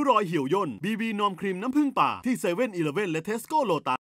รอยเหี่ยวย่นบีบีนอมครีมน้ำผึ้งป่าที่7-Elevenและ Tesco Lotus